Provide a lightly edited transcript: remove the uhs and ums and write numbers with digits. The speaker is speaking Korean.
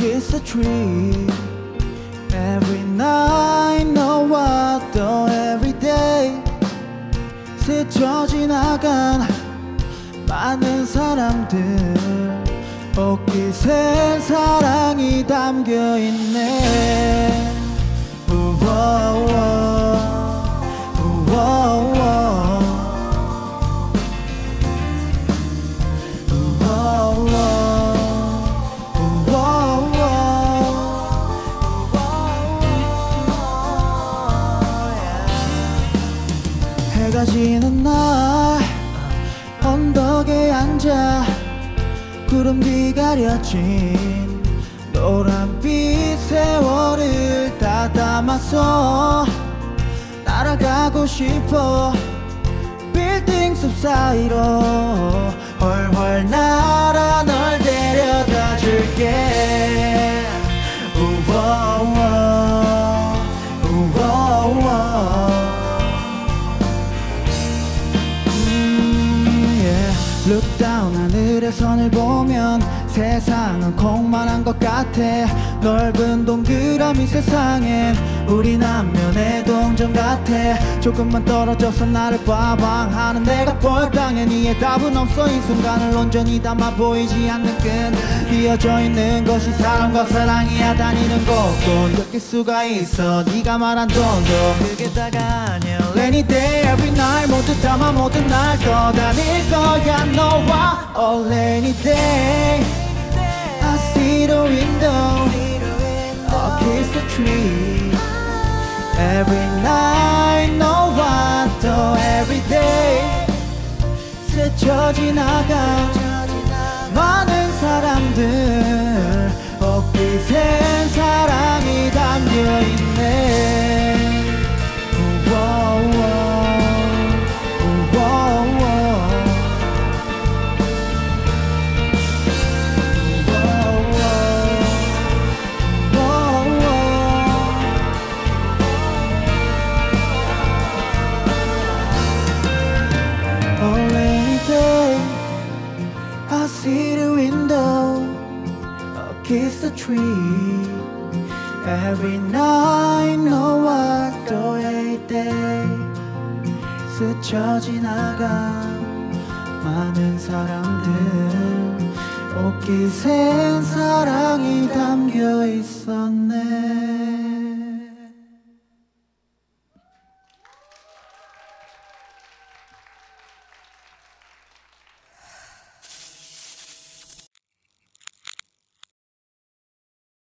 kiss the tree. Every night 너와 또 every day 스쳐 지나간 많은 사람들 옷깃에 사랑이 담겨있네. 해가 지는 날 언덕에 앉아 구름 뒤가려진 노란빛 세월을 다 담아서 날아가고 싶어. 빌딩 숲 사이로 훨훨 날아 널 데려다 줄게. Look down 하늘의 선을 보면 세상은 공만한 것 같아. 넓은 동그라미 세상엔 우린 안면의 동전 같아. 조금만 떨어져서 나를 봐방하는 내가 볼 당연히 답은 없어. 이 순간을 온전히 담아 보이지 않는 끈 이어져 있는 것이 사람과 사랑이야. 다니는 곳도 느낄 수가 있어. 네가 말한 돈도 그게 다가 아니야. Rainy day every night 모두 담아 모든 날 떠다닐 거야 너와. Oh rainy day I see the window I'll kiss the tree. Every night 너와 또 every day 스쳐 지나간 많은 사람들 옷깃엔 사랑이 담겨있네. I see the window, I'll kiss the tree. Every night 너와 또 every day 스쳐 지나간 많은 사람들 옷깃엔 사랑이 담겨 있었네.